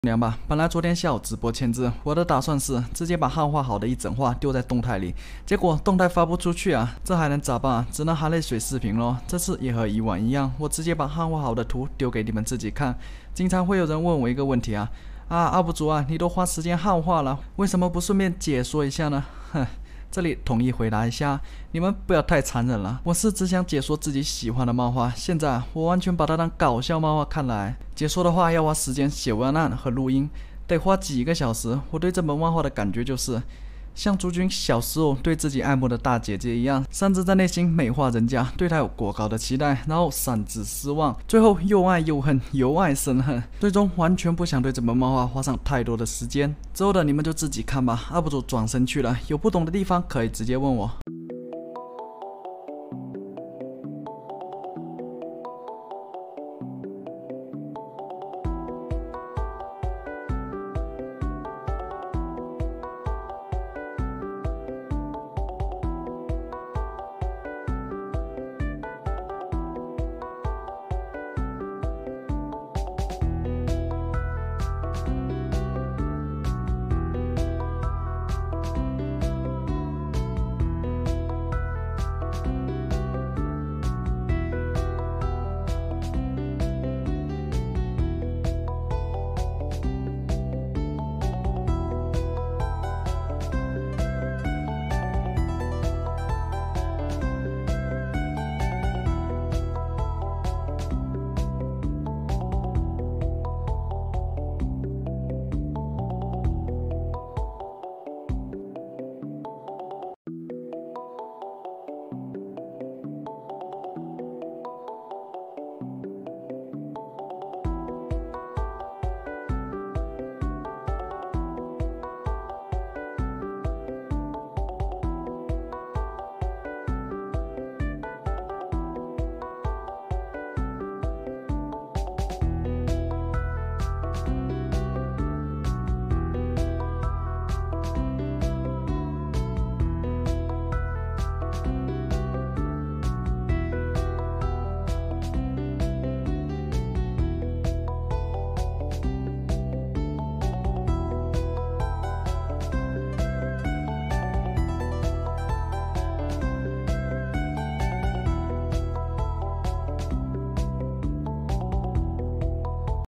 娘吧，本来昨天下午直播签字，我的打算是直接把汉化好的一整话丢在动态里，结果动态发不出去啊，这还能咋办啊？只能含泪水视频咯。这次也和以往一样，我直接把汉化好的图丢给你们自己看。经常会有人问我一个问题啊，UP主啊，你都花时间汉化了，为什么不顺便解说一下呢？哼。这里统一回答一下，你们不要太残忍了。我是只想解说自己喜欢的漫画，现在我完全把它当搞笑漫画看来。解说的话要花时间写文案和录音，得花几个小时。我对这本漫画的感觉就是，像朱军小时候对自己爱慕的大姐姐一样，擅自在内心美化人家，对她有过高的期待，然后擅自失望，最后又爱又恨，由爱生恨，最终完全不想对这本漫画花上太多的时间。之后的你们就自己看吧，UP主转身去了，有不懂的地方可以直接问我。